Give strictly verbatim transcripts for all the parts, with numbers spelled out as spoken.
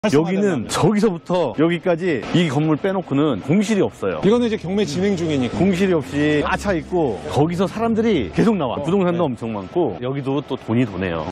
여기는 저기서부터 여기까지 이 건물 빼놓고는 공실이 없어요. 이거는 이제 경매 진행 중이니까. 공실이 없이 아차 있고 거기서 사람들이 계속 나와. 어, 부동산도 네. 엄청 많고 여기도 또 돈이 도네요.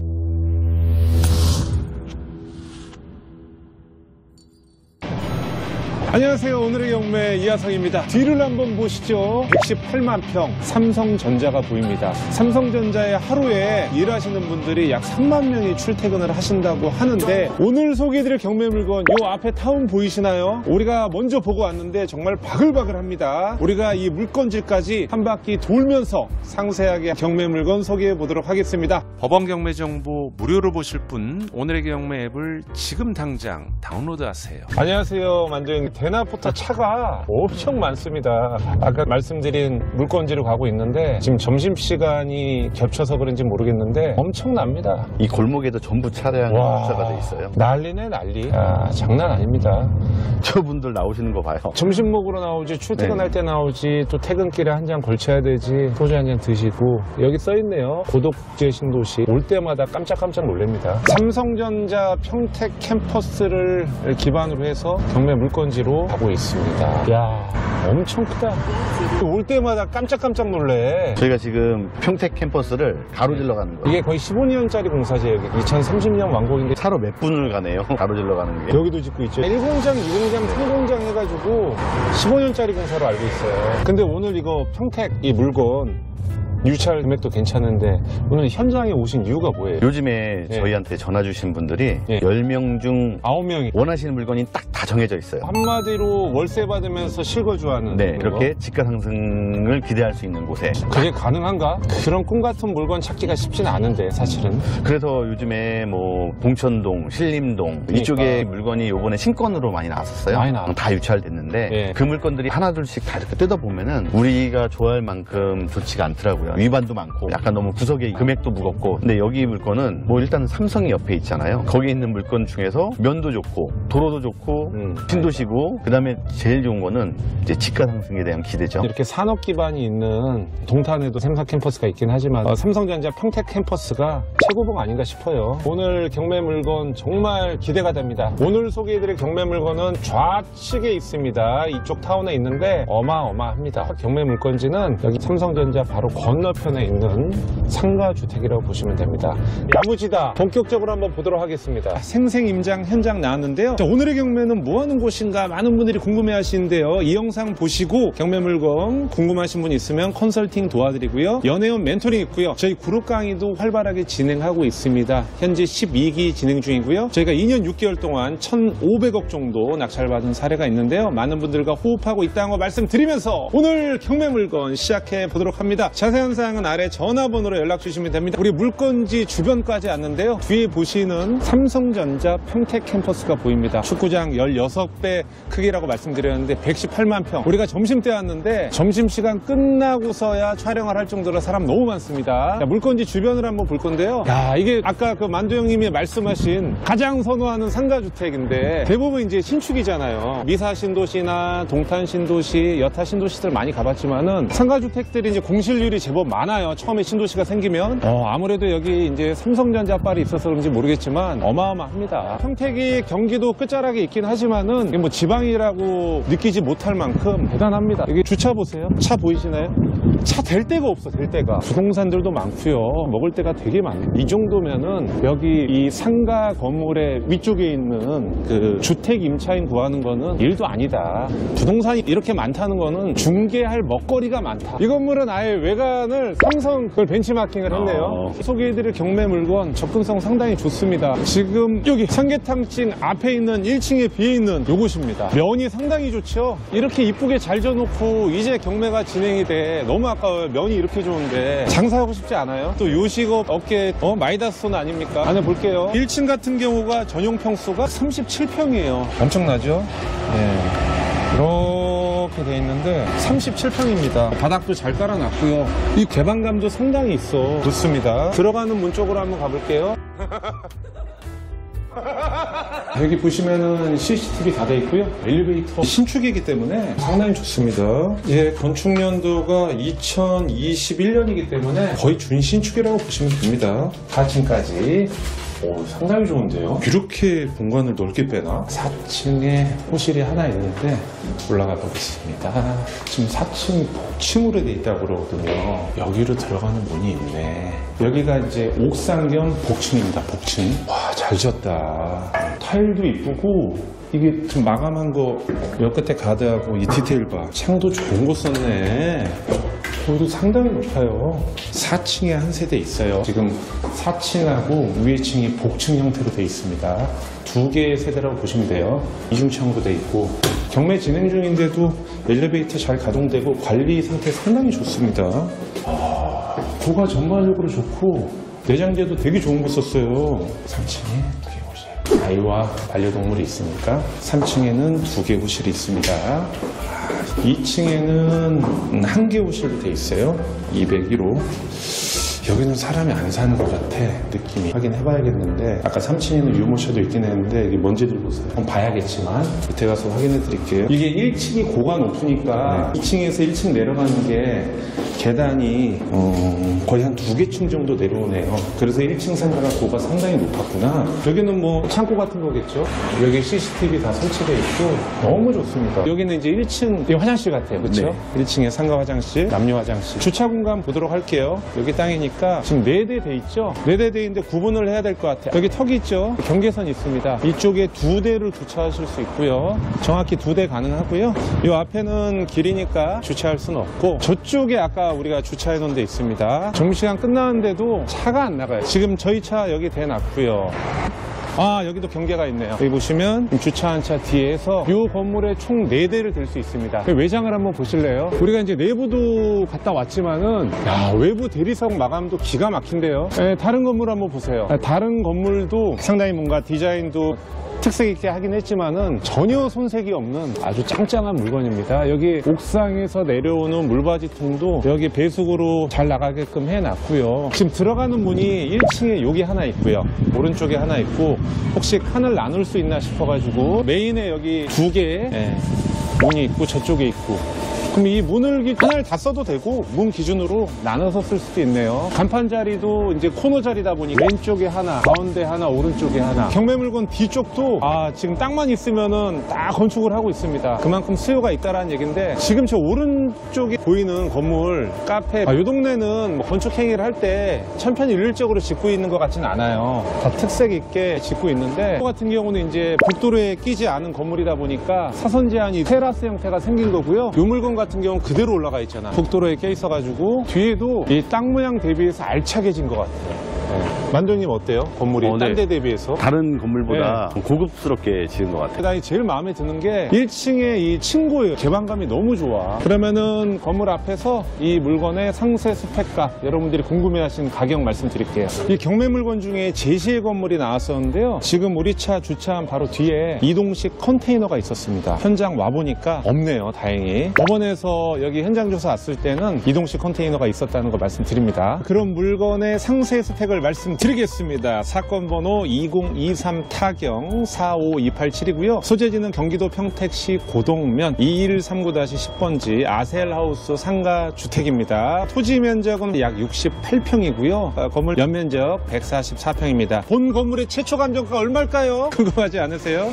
안녕하세요. 오늘의 경매 이하성입니다. 뒤를 한번 보시죠. 백십팔만 평 삼성전자가 보입니다. 삼성전자에 하루에 일하시는 분들이 약 삼만 명이 출퇴근을 하신다고 하는데 오늘 소개해드릴 경매 물건 요 앞에 타운 보이시나요? 우리가 먼저 보고 왔는데 정말 바글바글합니다. 우리가 이 물건지까지 한 바퀴 돌면서 상세하게 경매 물건 소개해 보도록 하겠습니다. 법원 경매 정보 무료로 보실 분 오늘의 경매 앱을 지금 당장 다운로드하세요. 안녕하세요. 만두형. 대나포타 차가 엄청 많습니다. 아까 말씀드린 물건지로 가고 있는데 지금 점심시간이 겹쳐서 그런지 모르겠는데 엄청납니다. 이 골목에도 전부 차량이 주차가 돼 있어요. 난리네 난리. 아, 장난 아닙니다. 저분들 나오시는 거 봐요. 점심 먹으러 나오지, 출퇴근할 때 나오지, 또 퇴근길에 한 잔 걸쳐야 되지, 소주 한 잔 드시고. 여기 써있네요. 고독제 신도시. 올 때마다 깜짝깜짝 놀랍니다. 삼성전자 평택 캠퍼스를 기반으로 해서 경매 물건지로 하고 있습니다. 야, 엄청 크다. 올 때마다 깜짝깜짝 놀래. 저희가 지금 평택 캠퍼스를 가로질러 가는 거예요. 이게 거의 십오 년짜리 공사죠. 여기 이천삼십 년 완공인데 차로 몇 분을 가네요. 가로질러 가는 게. 여기도 짓고 있죠. 일 공장, 이 공장, 삼 공장 해가지고 십오 년짜리 공사로 알고 있어요. 근데 오늘 이거 평택 이 물건 유찰 금액도 괜찮은데 오늘 현장에 오신 이유가 뭐예요? 요즘에 네. 저희한테 전화 주신 분들이 네. 열 명 중 아홉 명이 원하시는 물건이 딱 다 정해져 있어요. 한마디로 월세 받으면서 실거주하는 네, 그렇게 지가 상승을 기대할 수 있는 곳에. 그게 가능한가? 그런 꿈 같은 물건 찾기가 쉽지는 않은데 사실은. 그래서 요즘에 뭐 봉천동, 신림동 그러니까. 이쪽에 물건이 요번에 신건으로 많이 나왔었어요. 많이 나왔... 다 유찰됐는데 네. 그 물건들이 하나둘씩 다 이렇게 뜯어보면은 우리가 좋아할 만큼 좋지가 않더라고요. 위반도 많고 약간 너무 구석에 금액도 무겁고. 근데 여기 물건은 뭐 일단 삼성이 옆에 있잖아요. 거기 있는 물건 중에서 면도 좋고 도로도 좋고 음. 신도시고 그다음에 제일 좋은 거는 이제 지가 상승에 대한 기대죠. 이렇게 산업 기반이 있는 동탄에도 삼성 캠퍼스가 있긴 하지만 어, 삼성전자 평택 캠퍼스가 최고봉 아닌가 싶어요. 오늘 경매 물건 정말 기대가 됩니다. 오늘 소개해드릴 경매 물건은 좌측에 있습니다. 이쪽 타운에 있는데 어마어마합니다. 경매 물건지는 여기 삼성전자 바로 건너편에 있는 상가주택이라고 보시면 됩니다. 야무지다. 본격적으로 한번 보도록 하겠습니다. 생생임장 현장 나왔는데요. 자, 오늘의 경매는 뭐하는 곳인가 많은 분들이 궁금해 하시는데요. 이 영상 보시고 경매 물건 궁금하신 분 있으면 컨설팅 도와드리고요. 연애원 멘토링 있고요. 저희 그룹 강의도 활발하게 진행하고 있습니다. 현재 십이 기 진행 중이고요. 저희가 이 년 육 개월 동안 천오백억 정도 낙찰받은 사례가 있는데요. 많은 분들과 호흡하고 있다는 거 말씀드리면서 오늘 경매 물건 시작해 보도록 합니다. 자세한 사항은 아래 전화번호로 연락 주시면 됩니다. 우리 물건지 주변까지 왔는데요. 뒤에 보시는 삼성전자 평택 캠퍼스가 보입니다. 축구장 열여섯 배 크기라고 말씀드렸는데 백십팔만 평. 우리가 점심때 왔는데 점심시간 끝나고서야 촬영을 할 정도로 사람 너무 많습니다. 자, 물건지 주변을 한번 볼 건데요. 야, 이게 아까 그 만두 형님이 말씀하신 가장 선호하는 상가주택인데 대부분 이제 신축이잖아요. 미사 신도시나 동탄 신도시, 여타 신도시들 많이 가봤지만은 상가주택들이 이제 공실률이 제법 많아요. 처음에 신도시가 생기면 어, 아무래도 여기 이제 삼성전자 빨이 있어서 그런지 모르겠지만 어마어마합니다. 평택이 경기도 끝자락에 있긴 하지만은 이게 뭐 지방이라고 느끼지 못할 만큼 대단합니다. 여기 주차 보세요. 차 보이시나요? 차 댈 데가 없어. 댈 데가. 부동산들도 많고요. 먹을 데가 되게 많아요. 이 정도면은 여기 이 상가 건물의 위쪽에 있는 그 주택 임차인 구하는 거는 일도 아니다. 부동산이 이렇게 많다는 거는 중개할 먹거리가 많다. 이 건물은 아예 외관을 삼성 그걸 벤치마킹을 했네요. 어... 소개해드릴 경매 물건 접근성 상당히 좋습니다. 지금 여기 삼계탕집 앞에 있는 일 층에 비어있는 요것입니다. 면이 상당히 좋죠. 이렇게 이쁘게 잘 져놓고 이제 경매가 진행이 돼. 너무 아까워요. 면이 이렇게 좋은데 장사하고 싶지 않아요? 또 요식업 업계 어, 마이다스톤 아닙니까? 안에 볼게요. 일 층 같은 경우가 전용 평수가 삼십칠 평이에요. 엄청나죠? 네. 이렇게 돼 있는데 삼십칠 평입니다. 바닥도 잘 깔아놨고요. 이 개방감도 상당히 있어. 좋습니다. 들어가는 문 쪽으로 한번 가볼게요. 여기 보시면은 씨씨티비 다 돼 있고요. 엘리베이터 신축이기 때문에 상당히 좋습니다. 예, 건축 연도가 이천이십일 년이기 때문에 거의 준신축이라고 보시면 됩니다. 사 층까지 오, 상당히 좋은데요? 이렇게 공간을 넓게 빼나? 사 층에 호실이 하나 있는데 올라가 보겠습니다. 지금 사 층 복층으로 돼 있다고 그러거든요. 여기로 들어가는 문이 있네. 여기가 이제 옥상 겸 복층입니다. 복층. 와, 잘 지었다. 타일도 이쁘고 이게 좀 마감한 거 몇 끝에 가드하고 이 디테일 봐. 창도 좋은 거 썼네. 거기도 상당히 높아요. 사 층에 한 세대 있어요. 지금 사 층하고 위에 층이 복층 형태로 돼 있습니다. 두 개의 세대라고 보시면 돼요. 이중창으로 돼 있고 경매 진행 중인데도 엘리베이터 잘 가동되고 관리 상태 상당히 좋습니다. 아, 고가 전반적으로 좋고 내장재도 되게 좋은 거 썼어요. 삼 층에 두 개 호실. 아이와 반려동물이 있으니까 삼 층에는 두 개 호실이 있습니다. 이 층에는 한 개 호실로 돼 있어요. 이백일 호. 여기는 사람이 안 사는 것 같아, 느낌이. 확인해 봐야겠는데 아까 삼 층에는 유모차도 있긴 했는데 이게 뭔지 들고 있어요. 한번 봐야겠지만 밑에 가서 확인해 드릴게요. 이게 일 층이 고가 높으니까 이 층에서 일 층 내려가는 게 계단이 어, 거의 한 두 개 층 정도 내려오네요. 그래서 일 층 상가가 고가 상당히 높았구나. 여기는 뭐 창고 같은 거겠죠. 여기 씨씨티비 다 설치되어 있고 너무 좋습니다. 여기는 이제 일 층 화장실 같아요, 그렇죠? 네. 일 층에 상가 화장실, 남녀 화장실. 주차 공간 보도록 할게요. 여기 땅이니까 지금 네 대 돼 있죠? 네 대 돼 있는데 구분을 해야 될 것 같아요. 여기 턱이 있죠? 경계선 있습니다. 이쪽에 두 대를 주차하실 수 있고요. 정확히 두 대 가능하고요. 이 앞에는 길이니까 주차할 수는 없고 저쪽에 아까 우리가 주차해 놓은 데 있습니다. 점심시간 끝나는데도 차가 안 나가요. 지금 저희 차 여기 대놨고요. 아, 여기도 경계가 있네요. 여기 보시면 주차한 차 뒤에서 이 건물에 총 네 대를 댈 수 있습니다. 외장을 한번 보실래요? 우리가 이제 내부도 갔다 왔지만은 야, 외부 대리석 마감도 기가 막힌데요. 네, 다른 건물 한번 보세요. 다른 건물도 상당히 뭔가 디자인도 특색 있게 하긴 했지만은 전혀 손색이 없는 아주 짱짱한 물건입니다. 여기 옥상에서 내려오는 물받이통도 여기 배수구로 잘 나가게끔 해놨고요. 지금 들어가는 문이 일 층에 여기 하나 있고요. 오른쪽에 하나 있고 혹시 칸을 나눌 수 있나 싶어가지고 메인에 여기 두 개의 예, 문이 있고 저쪽에 있고 그럼 이 문을 하나를 다 써도 되고 문 기준으로 나눠서 쓸 수도 있네요. 간판 자리도 이제 코너 자리다 보니 왼쪽에 하나, 가운데 하나, 오른쪽에 하나. 경매 물건 뒤쪽도 아 지금 땅만 있으면은 다 건축을 하고 있습니다. 그만큼 수요가 있다라는 얘기인데 지금 저 오른쪽에 보이는 건물, 카페, 아, 이 동네는 뭐 건축 행위를 할 때 천편일률적으로 짓고 있는 것 같지는 않아요. 다 특색 있게 짓고 있는데 이 같은 경우는 이제 복도로에 끼지 않은 건물이다 보니까 사선 제한이 테라스 형태가 생긴 거고요. 이 물건 같은 경우는 그대로 올라가 있잖아. 복도로에 껴 있어가지고 뒤에도 이 땅 모양 대비해서 알차게 진 것 같아요. 네. 만두님 어때요? 건물이 어, 네. 딴 데 대비해서? 다른 건물보다 고급스럽게 지은 것 같아요. 나 제일 마음에 드는 게 일 층에 이 층고예요. 개방감이 너무 좋아. 그러면은 건물 앞에서 이 물건의 상세 스펙과 여러분들이 궁금해하신 가격 말씀드릴게요. 이 경매 물건 중에 제시의 건물이 나왔었는데요. 지금 우리 차 주차한 바로 뒤에 이동식 컨테이너가 있었습니다. 현장 와보니까 없네요. 다행히. 법원에서 여기 현장 조사 왔을 때는 이동식 컨테이너가 있었다는 거 말씀드립니다. 그런 물건의 상세 스펙을 말씀드리겠습니다. 사건 번호 이공이삼 타경 사오이팔칠이고요. 소재지는 경기도 평택시 고동면 이일삼구 십 번지 아셀하우스 상가주택입니다. 토지 면적은 약 육십팔 평이고요. 건물 연면적 백사십사 평입니다. 본 건물의 최초 감정가 얼마일까요? 궁금하지 않으세요?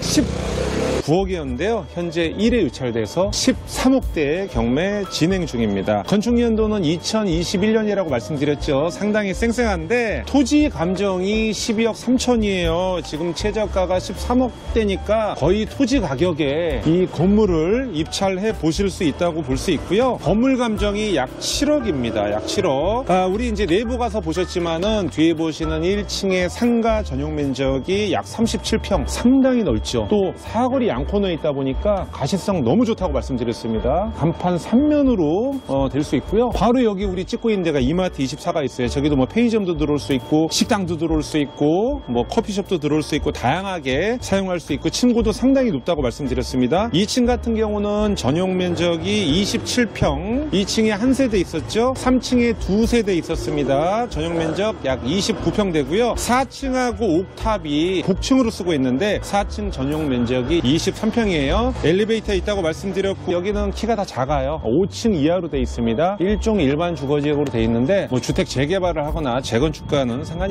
십구억이었는데요. 현재 일 회 유찰돼서 십삼억 대의 경매 진행 중입니다. 건축 연도는 이천이십일 년이라고 말씀드렸죠. 상당히 쌩쌩한데 토지 감정이 십이억 삼천이에요. 지금 최저가가 십삼억 대니까 거의 토지 가격에 이 건물을 입찰해 보실 수 있다고 볼 수 있고요. 건물 감정이 약 칠억입니다. 약 칠억. 아, 우리 이제 내부 가서 보셨지만은 뒤에 보시는 일 층의 상가 전용 면적이 약 삼십칠 평. 상당히 넓죠. 또 사거리 양코너에 있다 보니까 가시성 너무 좋다고 말씀드렸습니다. 간판 삼 면으로 어, 될 수 있고요. 바로 여기 우리 찍고 있는 데가 이마트 이십사가 있어요. 저기도 뭐 편의점도 들어올 수 있고 식당도 들어올 수 있고 뭐 커피숍도 들어올 수 있고 다양하게 사용할 수 있고 층고도 상당히 높다고 말씀드렸습니다. 이 층 같은 경우는 전용 면적이 이십칠 평, 이 층에 한 세대 있었죠. 삼 층에 두 세대 있었습니다. 전용 면적 약 이십구 평 되고요. 사 층하고 옥탑이 복층으로 쓰고 있는데 사 층 전용 면적이 이십삼 평이에요. 엘리베이터 있다고 말씀드렸고 여기는 키가 다 작아요. 오 층 이하로 돼 있습니다. 일종 일반 주거지역으로 돼 있는데 뭐 주택 재개발을 하거나 재건축과는 상관이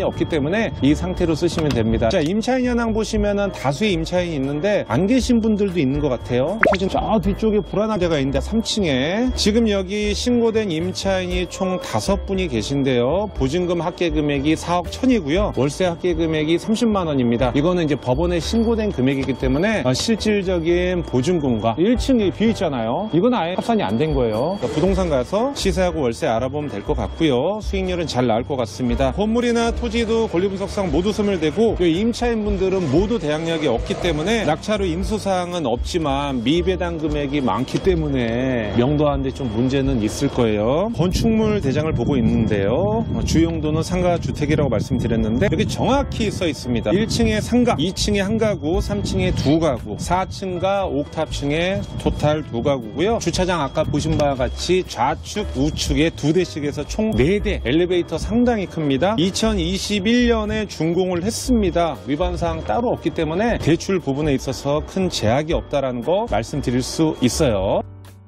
없기 때문에 이 상태로 쓰시면 됩니다. 자, 임차인 현황 보시면은 다수의 임차인이 있는데 안 계신 분들도 있는 것 같아요. 지금 저 뒤쪽에 불안한 데가 있는데 삼 층에 지금 여기 신고된 임차인이 총 다섯 분이 계신데요. 보증금 합계 금액이 사억 천이고요. 월세 합계 금액이 삼십만 원입니다. 이거는 이제 법원에 신고된 금액이기 때문에 어, 실질적인 보증금과 일 층에 비어 있잖아요. 이건 아예 합산이 안 된 거예요. 그러니까 부동산 가서 시세하고 월세 알아보면 될 것 같고요. 수익률은 잘 나올 것 같습니다. 건물이나 토지도 권리분석상 모두 소멸되고 임차인분들은 모두 대항력이 없기 때문에 낙찰 후 인수사항은 없지만 미배당 금액이 많기 때문에 명도하는데 좀 문제는 있을 거예요. 건축물 대장을 보고 있는데요. 주용도는 상가주택이라고 말씀드렸는데 여기 정확히 써 있습니다. 일 층에 상가, 이 층에 한 가구, 삼 층에 두 가구, 사 층과 옥탑층에 토탈 두 가구고요. 주차장 아까 보신 바와 같이 좌측, 우측에 두 대씩에서 총 네 대, 엘리베이터 상당히 큽니다. 이천이십일 년에 준공을 했습니다. 위반사항 따로 없기 때문에 대출 부분에 있어서 큰 제약이 없다라는 거 말씀드릴 수 있어요.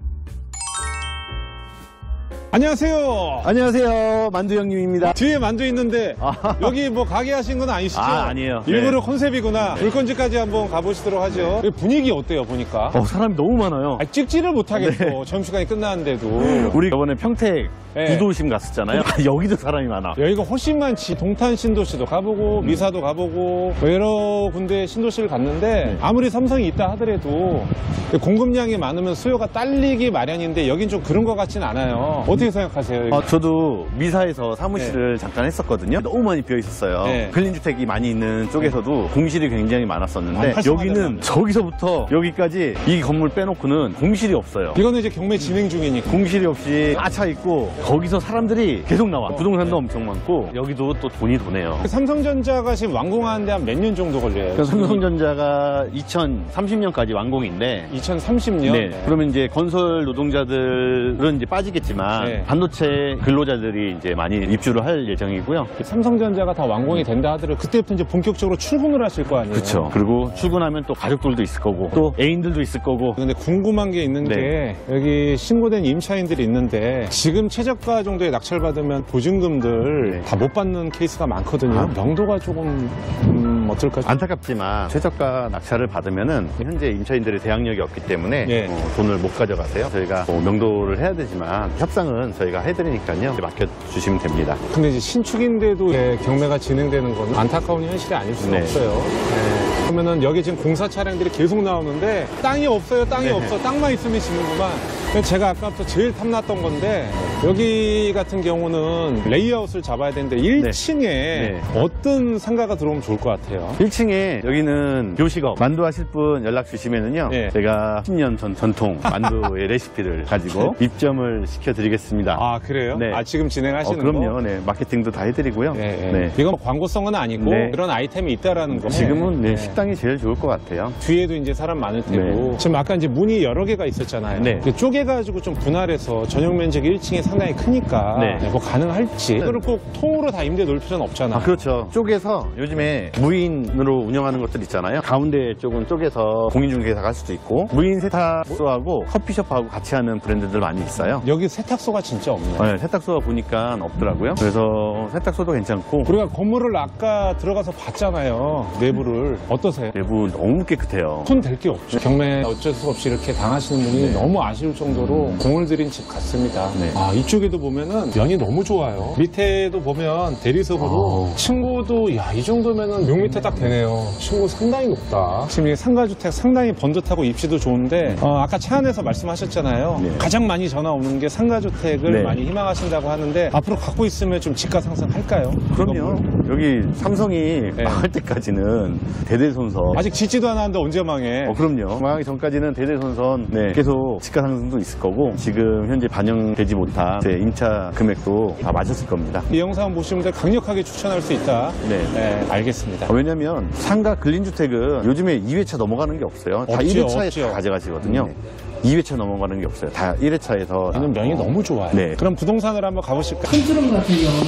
안녕하세요. 안녕하세요. 만두 형님입니다. 뒤에 만두 있는데 아. 여기 뭐 가게 하신 건 아니시죠? 아, 아니에요. 일부러 네. 컨셉이구나. 물건지까지 한번 가보시도록 하죠. 분위기 어때요, 보니까? 어, 사람이 너무 많아요. 아, 찍지를 못하겠어. 네. 점심시간이 끝났는데도. 우리 저번에 평택 네. 구도심 갔었잖아요. 여기도 사람이 많아. 여기가 훨씬 많지. 동탄 신도시도 가보고 미사도 가보고 여러 군데 신도시를 갔는데 아무리 삼성이 있다 하더라도 공급량이 많으면 수요가 딸리기 마련인데 여긴 좀 그런 것 같지는 않아요. 어떻게 생각하세요? 여기? 어, 저도 미사에서 사무실을 잠깐 했었거든요. 너무 많이 비어 있었어요. 네. 근린주택이 많이 있는 쪽에서도 공실이 굉장히 많았었는데 아, 활성화되면. 여기는 저기서부터 여기까지 이 건물 빼놓고는 공실이 없어요. 이거는 이제 경매 진행 중이니까. 공실이 없이 꽉 차 있고 거기서 사람들이 계속 나와. 부동산도 엄청 많고 여기도 또 돈이 도네요. 삼성전자가 지금 완공하는데 한 몇 년 정도 걸려요? 그래서 삼성전자가 이천삼십 년까지 완공인데 이천삼십 년? 네. 그러면 이제 건설 노동자들은 이제 빠지겠지만 네. 반도체 근로자들이 이제 많이 입주를 할 예정이고요. 삼성전자가 다 완공이 된다 하더라도 그때부터 이제 본격적으로 출근을 하실 거 아니에요? 그렇죠. 그리고 출근하면 또 가족들도 있을 거고 또 애인들도 있을 거고. 근데 궁금한 게 있는 네. 게 여기 신고된 임차인들이 있는데 지금 최저가 정도에 낙찰받으면 보증금들 네. 다 못 받는 케이스가 많거든요. 아. 명도가 조금 음, 어떨까? 안타깝지만 최저가 낙찰을 받으면은 현재 임차인들의 대항력이 없기 때문에 네. 어, 돈을 못 가져가세요. 저희가 뭐 명도를 해야 되지만 협상은 저희가 해드리니까요. 맡겨주시면 됩니다. 근데 이제 신축인데도 예, 경매가 진행되는 건 안타까운 현실이 아닐 수는 네. 없어요. 네. 그러면은 여기 지금 공사 차량들이 계속 나오는데 땅이 없어요, 땅이 네. 없어, 땅만 있으면 지는구만. 제가 아까부터 제일 탐났던 건데 여기 같은 경우는 레이아웃을 잡아야 되는데 일 층에 네. 어떤 상가가 들어오면 좋을 것 같아요? 일 층에 여기는 요식업 만두 하실 분 연락 주시면은요. 네. 제가 십 년 전 전통 만두의 레시피를 가지고 입점을 시켜드리겠습니다. 아 그래요? 네. 아 지금 진행하시는 어, 그럼요. 거? 네. 마케팅도 다 해드리고요. 네, 네. 네. 이건 광고성은 아니고 네. 그런 아이템이 있다라는 거. 지금은 네, 네. 식당이 제일 좋을 것 같아요. 뒤에도 이제 사람 많을 테고 네. 지금 아까 이제 문이 여러 개가 있었잖아요. 네. 그 쪼개가지고 좀 분할해서 전용 면적이 일 층이 상당히 크니까 네. 뭐 가능할지. 이거를 꼭 통으로 다 임대 놓을 필요는 없잖아. 아, 그렇죠. 쪼개서 요즘에 무인으로 운영하는 것들 있잖아요. 가운데 쪽은 쪼개서 공인중개사가 할 수도 있고 무인 세탁소하고 커피숍하고 같이 하는 브랜드들 많이 있어요. 여기 세탁소가 진짜 없네요. 네, 세탁소가 보니까 없더라고요. 그래서 세탁소도 괜찮고 우리가 건물을 아까 들어가서 봤잖아요. 내부를. 어떠세요? 내부 너무 깨끗해요. 손 댈 게 없죠. 경매 어쩔 수 없이 이렇게 당하시는 분이 너무 아쉬울 정도로 공을 들인 집 같습니다. 네. 아, 이쪽에도 보면은 면이 너무 좋아요. 밑에도 보면 대리석으로 오. 층고도 야, 이 정도면은 육 미터 딱 되네요. 층고 상당히 높다. 지금 이 상가주택 상당히 번듯하고 입지도 좋은데 어, 아까 차 안에서 말씀하셨잖아요. 네. 가장 많이 전화 오는 게 상가주택을 네. 많이 희망하신다고 하는데 앞으로 갖고 있으면 좀 집가 상승할까요? 그럼요. 여기 삼성이 네. 망할 때까지는 대대손손. 아직 짓지도 않았는데 언제 망해? 어, 그럼요. 망하기 전까지는 대대손손 네, 계속 지가 상승도 있을 거고 지금 현재 반영되지 못한 제 임차 금액도 다 맞았을 겁니다. 이 영상 보시면 강력하게 추천할 수 있다. 네. 네, 알겠습니다. 어, 왜냐면 상가 근린주택은 요즘에 이 회차 넘어가는 게 없어요. 다 없죠, 일 회차에 없죠. 다 가져가시거든요. 이 회차 넘어가는 게 없어요. 다 일 회차에서. 얘는 면이 너무 좋아요. 네. 그럼 부동산을 한번 가보실까요? 컨트롤 같은 경우는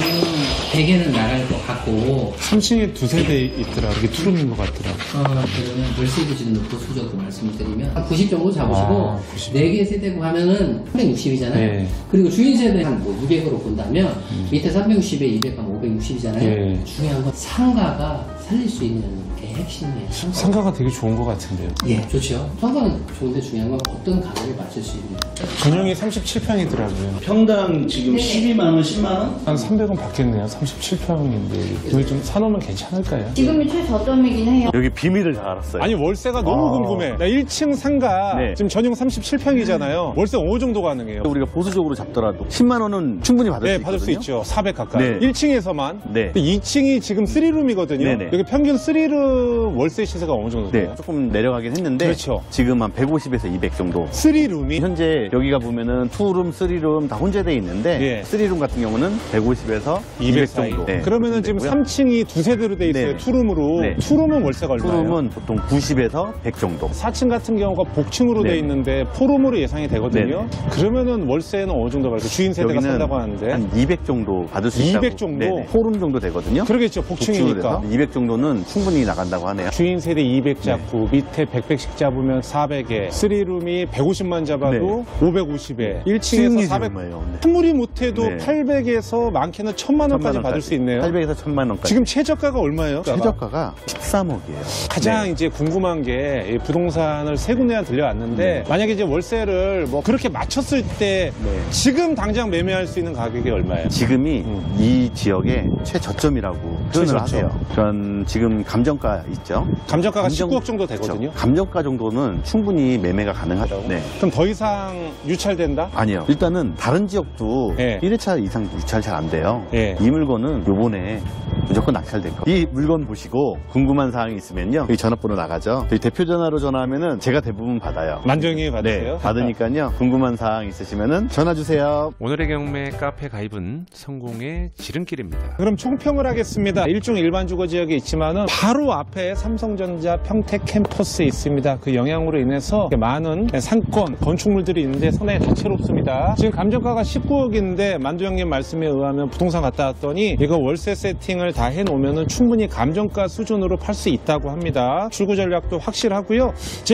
백 개는 나갈 것 같고 삼 층에 두세 대 있더라. 이게 투룸인 것 같더라. 어, 그러면 월세 기준으로 보수적으로 말씀을 드리면 한 구십 정도 잡으시고 아, 구십. 네 개 세대고 하면은 삼백육십이잖아요. 네. 그리고 주인 세대 한 뭐 이백으로 본다면 음. 밑에 삼백육십에 이백 하면 오백육십이잖아요. 네. 중요한 건 상가가 살릴 수 있는 게 핵심이에요. 상가. 상가가 되게 좋은 것 같은데요. 예, 좋죠. 상가는 좋은데 중요한 건 어떤 가격에 맞출 수 있는. 전용이 삼십칠 평이더라고요. 평당 지금 십이만 원, 십만 원? 한 삼백 원 받겠네요. 삼십칠 평인데 이걸 좀 사놓으면 괜찮을까요? 지금이 최저점이긴 해요. 여기 비밀을 다 알았어요. 아니 월세가 너무 아. 궁금해. 나 일 층 상가 네. 지금 전용 삼십칠 평이잖아요. 월세 어느 정도 가능해요? 우리가 보수적으로 잡더라도 십만 원은 충분히 받을 네, 수 있거든요. 받을 수 있죠. 사백 가까이. 네. 일 층에서만. 네. 이 층이 지금 쓰리룸이거든요. 네네. 여기 평균 쓰리룸 월세 시세가 어느 정도 돼요? 네, 조금 내려가긴 했는데 그렇죠. 지금 한 백오십에서 이백 정도. 쓰리룸이 현재 여기가 보면은 투룸, 쓰리룸 다 혼재돼 있는데 예. 쓰리룸 같은 경우는 백오십에서 이백 이백 사이. 정도. 네, 그러면은 지금 되고요. 삼 층이 두세 대로 돼 있어요. 네네. 투룸으로. 네. 투룸은 월세가 얼마예요? 투룸은 보통 구십에서 백 정도. 사 층 같은 경우가 복층으로 네. 돼 있는데 포룸으로 예상이 되거든요. 네네. 그러면은 월세는 어느 정도 갈까요? 주인 세대가 여기는 산다고 하는데. 한 이백 정도 받을 수 있다고. 이백 정도? 네네. 포룸 정도 되거든요. 그러겠죠. 복층으로 복층이니까. 돼서 이백 정도는 충분히 나간다고 하네요. 주인 세대 이백 잡고 밑에 백, 백씩 잡으면 사백에 쓰리룸이 백오십만 잡아도 오백오십에 일 층에서 사백. 얼마예요? 네. 아무리 못해도 네. 팔백에서 많게는 천만 원까지 천만 받을 수 있네요. 팔백에서 천만 원까지. 지금 최저가가 얼마예요? 최저가가 십삼억이에요. 가장 이제 궁금한 게이 부동산을 세 군데나 들려왔는데 네. 만약에 이제 월세를 뭐 그렇게 맞췄을 때 네. 지금 당장 매매할 수 있는 가격이 얼마예요? 지금이 음. 이 지역의 최저점이라고 표현을 최저점. 하세요. 전 지금 감정가 있죠. 감정가가 감정- 십구억 정도 되거든요. 그렇죠. 감정가 정도는 충분히 매매가 가능하죠. 네. 그럼 더 이상 유찰된다? 아니요. 일단은 다른 지역도 예. 일 회차 이상 유찰 잘 안 돼요. 예. 이 물건은 요번에 무조건 낙찰될 거예요. 이 물건 보시고 궁금한 사항이 있으면요. 여기 전화번호 나가죠. 여기 대표 전화로 전화하면은 제가 대부분 받아요. 만정이 받으세요? 네, 받으니까요. 궁금한 사항 있으시면은 전화 주세요. 오늘의 경매 카페 가입은 성공의 지름길입니다. 그럼 총평을 하겠습니다. 일종 일반 주거 지역에 있지만은 바로 앞에 삼성전자 평택 캠퍼스에 있습니다. 그 영향으로 인해서 많은 상권, 건축물들이 있는데 상당히 다채롭습니다. 지금 감정가가 십구억인데 만두 형님 말씀에 의하면 부동산 갔다 왔더니 이거 월세 세팅을 다 해놓으면은 충분히 감정가 수준으로 팔 수 있다고 합니다. 출구 전략도 확실하고요. 제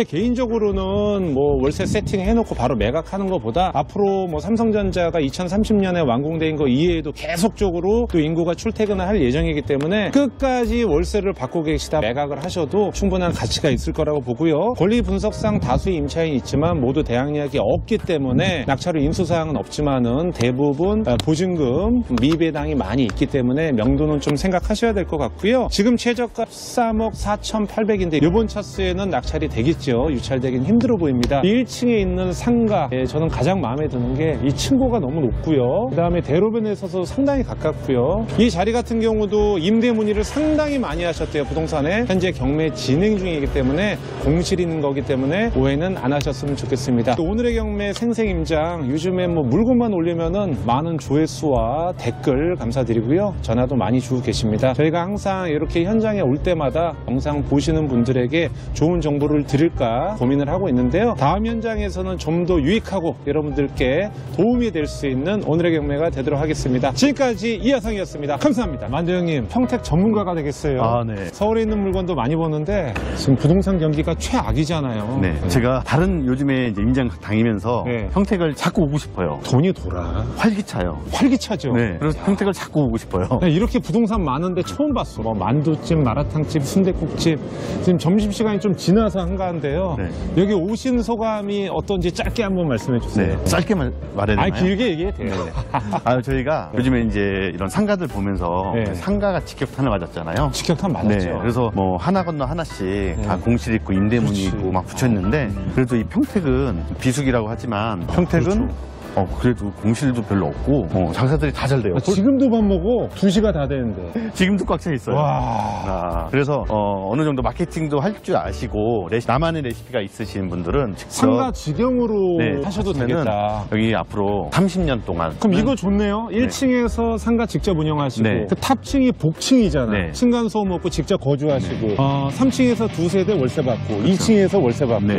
개인적으로는 뭐 월세 세팅 해놓고 바로 매각하는 것보다 앞으로 뭐 삼성전자가 이천삼십 년에 완공된 거 이외에도 계속적으로 또 인구가 출퇴근을 할 예정이기 때문에 끝까지 월세를 받고 계시다 매각을 하셔도 충분한 가치가 있을 거라고 보고요. 권리 분석상 다수의 임차인이 있지만 모두 대항력이 없기 때문에 낙찰후 인수사항은 없지만은 대부분 보증금 미배당이 많이 있기 때문에 명도는 좀 생각하셔야 될 것 같고요. 지금 최저가 십삼억 사천팔백인데 이번 차수에는 낙찰이 되겠죠. 유찰되긴 힘들어 보입니다. 일 층에 있는 상가, 예, 저는 가장 마음에 드는 게 이 층고가 너무 높고요. 그 다음에 대로변에 있어서 상당히 가깝고요. 이 자리 같은 경우도 임대 문의를 상당히 많이 하셨대요. 부동산에 현재 경매 진행 중이기 때문에 공실 있는 거기 때문에 오해는 안 하셨으면 좋겠습니다. 또 오늘의 경매 생생임장 요즘에 뭐 물건만 올리면은 많은 조회수와 댓글 감사드리고요. 전화도 많이 주고 계십니다. 저희가 항상 이렇게 현장에 올 때마다 영상 보시는 분들에게 좋은 정보를 드릴까 고민을 하고 있는데요. 다음 현장에서는 좀 더 유익하고 여러분들께 도움이 될 수 있는 오늘의 경매가 되도록 하겠습니다. 지금까지 이하성이었습니다. 감사합니다. 만두 형님, 평택 전문가가 되겠어요. 아, 네. 서울에 있는 물건도 많이 보는데 지금 부동산 경기가 최악이잖아요. 네. 제가 다른 요즘에 이제 임장 다니면서 네. 평택을 자꾸 오고 싶어요. 돈이 돌아. 활기차요. 활기차죠. 네. 그래서 평택을 자꾸 오고 싶어요. 나 이렇게 부동산 많은데 처음 봤어. 뭐 만두집, 마라탕집, 순댓국집. 지금 점심시간이 좀 지나서 한가한데요. 네. 여기 오신 소감이 어떤지 짧게 한번 말씀해 주세요. 네. 짧게 말, 말해야 아니, 되나요? 길게 얘기해도 돼요. 아, 저희가 요즘에 이제 이런 상가들 보면서 네. 상가가 직격탄을 맞았잖아요. 직격탄 맞았죠. 네, 그래서 뭐 하나 건너 하나씩 다 공실 있고 임대문이 그렇지. 있고 막 붙였는데 그래도 이 평택은 비수기라고 하지만 평택은 그렇죠. 어, 그래도 공실도 별로 없고 어, 장사들이 다 잘 돼요. 아, 지금도 밥 먹어. 두 시가 다 되는데. 지금도 꽉 차 있어요. 와. 아, 그래서 어, 어느 정도 마케팅도 할 줄 아시고 레시, 나만의 레시피가 있으신 분들은 직접 상가 직영으로 네, 하셔도 하시면은 되겠다. 여기 앞으로 삼십 년 동안 그럼 이거 좋네요. 일 층에서 상가 직접 운영하시고 네. 그 탑층이 복층이잖아요. 네. 층간소음 없고 직접 거주하시고 어, 삼 층에서 두 세대 월세 받고 이 층에서 월세 받고 네.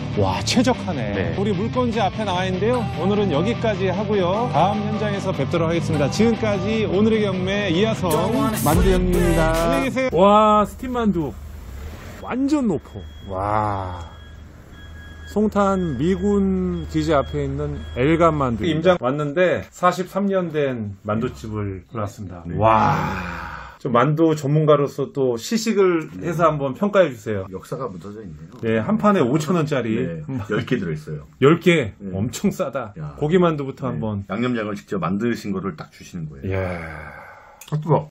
와, 최적화네. 네. 우리 물건지 앞에 나와 있는데요. 오늘은 여기까지 하고요. 다음 현장에서 뵙도록 하겠습니다. 지금까지 오늘의 경매 이하성 만두 형님입니다. 안녕히 계세요. 와, 스팀 만두. 완전 높어. 와. 송탄 미군 기지 앞에 있는 엘감 만두. 임장 왔는데 사십삼 년 된 만두집을 골랐습니다. 네. 와. 좀 만두 전문가로서 또 시식을 해서 한번 평가해 주세요. 역사가 묻어져 있네요. 네, 한 판에 오천 원짜리 네, 열 개 들어있어요. 열 개. 네. 엄청 싸다. 야. 고기 만두부터 네. 한번. 양념장을 직접 만드신 거를 딱 주시는 거예요. 이야. 아, 뜨거.